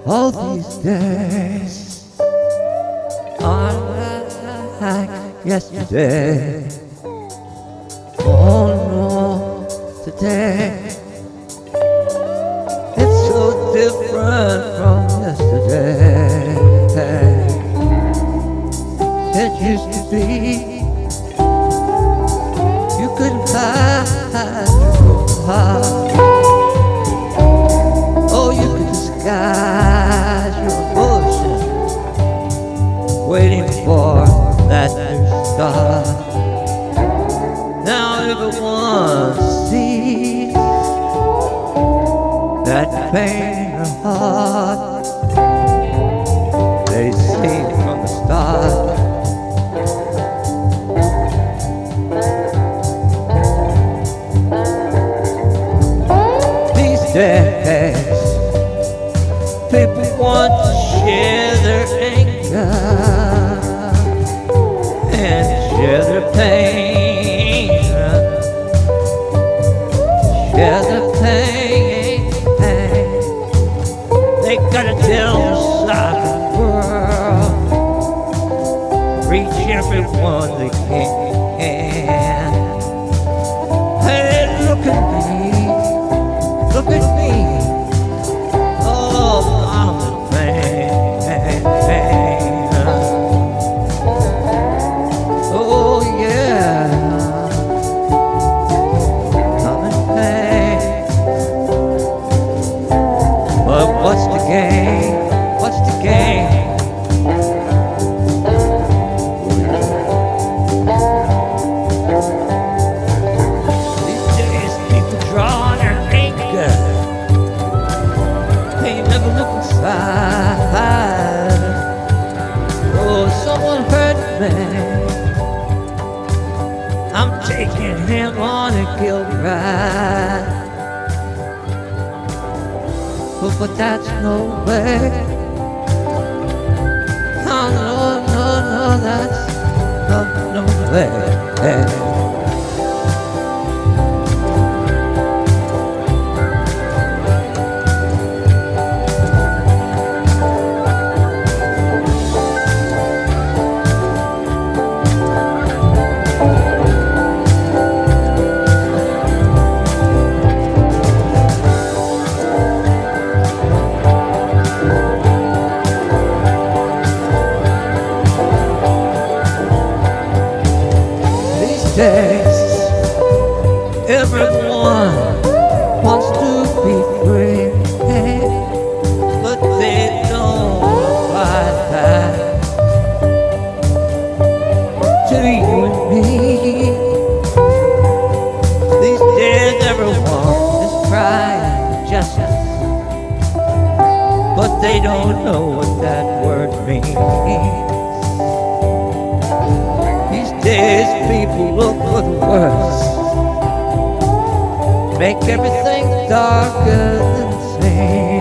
All these days are like yesterday. Oh no, today it's so different from yesterday. It used to be you couldn't hide your heart. Oh, you could disguise your emotion, waiting for that new start. Now everyone sees that pain in your heart. They see from the start. These days, people want to share their anger and share their pain, share their pain. They gotta tell the side of the world, reach everyone they can. Hey, look at me, look at me. Oh, I'm in pain. Oh yeah, I'm in pain. But what's the game? What's the game? These days people draw their anger. They never look inside. Oh, someone hurt me. I'm taking him on a guilt ride. But that's no way. Oh, no, no, no, that's no way. Days, everyone wants to be free, but they don't apply that to you and me. These days everyone is crying justice, but they don't know what that word means. Days people look for the worst, make everything darker than the same.